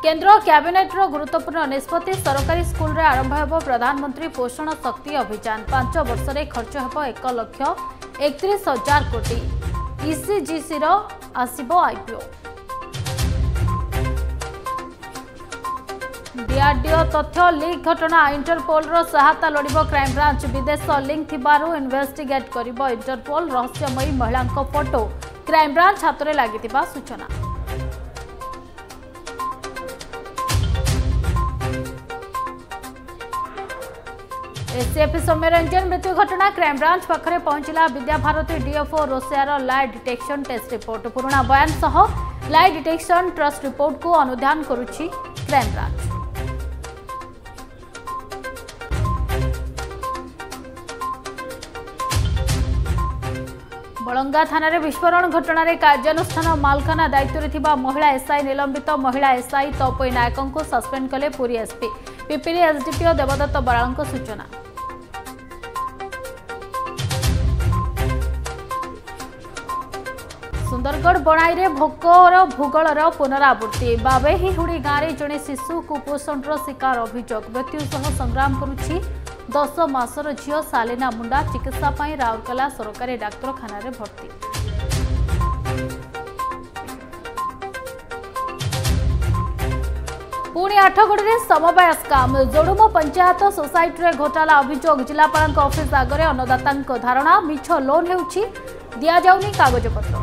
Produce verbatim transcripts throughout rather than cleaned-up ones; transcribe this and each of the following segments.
केंद्र कैबिनेट्र गुरुत्वपूर्ण निष्पत्ति सरकारी स्कूल रे आरंभ हो प्रधानमंत्री पोषण शक्ति अभियान पांच वर्ष में खर्च हो एक लक्ष एकतीस हजार कोटी ईसीजीसी आसीबो आईपीओ डीआरडीओ तथ्य लीक घटना इंटरपोल रो सहायता लोड़िबो क्राइम ब्रांच विदेश लिंक थिबारु इन्वेस्टिगेट करिबो इंटरपोल रहस्यमयी महिला फोटो क्राइम ब्रांच हाथ में लगी सूचना एसीएफ सौम्यरंजन मृत्यु घटना क्राइम ब्रांच पाखरे पहुंचला विद्याभारती डीएफओ रोसेयार लाई डिटेक्शन टेस्ट रिपोर्ट पुराना बयान सह लाई डिटेक्शन ट्रस्ट रिपोर्ट को अनुधान करुछि क्राइम ब्रांच। बलंगा थाना रे विस्फोरण घटना रे कार्यानुष्ठान मालखाना दायित्व थिबा महिला एसआई निलंबित महिला एसआई तपई नायकों को सस्पेंड कले पुरी एसपी पिपिली एसडीपीओ देवदत्त बरालଙ୍କ सूचना। सुंदरगढ़ बणाई रे भोकर भूगोलर पुनरावृत्ति बाबेहीहुड़ी गाँव में जड़े शिशु कुपोषण शिकार अभियोग मृत्यु सह संग्राम करुछि दस मासर झील सालिना मुंडा चिकित्सा राउरकेला सरकारी डाक्तरखाना रे भर्ती। पुणी आठगड़ में समवाय स्काम जोड़ुम पंचायत सोसाइटी रे घोटाला अभियोग जिलापाल ऑफिस आगे अन्नदाता धारणा मिछ लोन होउछि दिया जाउनी कागजपत्र।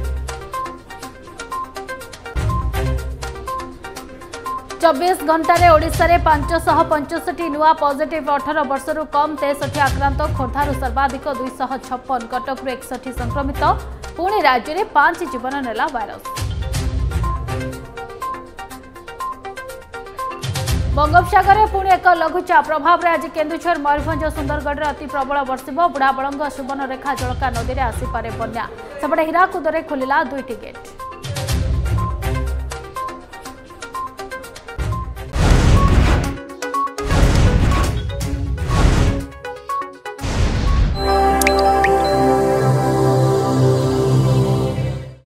चौबीस घंटे ओडिशा रे पांच सौ पंचसठी नुआ पॉजिटिव अठारह वर्ष कम तेसठी आक्रांत खोर्धारू सर्वाधिक दुई सौ छप्पन कटक एकसठी संक्रमित पुणी राज्य में पांच जीवन नेला भाइरस। बंगोपसागर में पुणी एक लघुचाप प्रभाव में आज केन्दुझर मयूरभंज सुंदरगढ़ में अति प्रबल बर्षिब बुढ़ाबलंग सुवर्णरेखा जलका नदी में आसीपे बन्या सेपटे हीराकुद में खोलिला दुईटी गेट।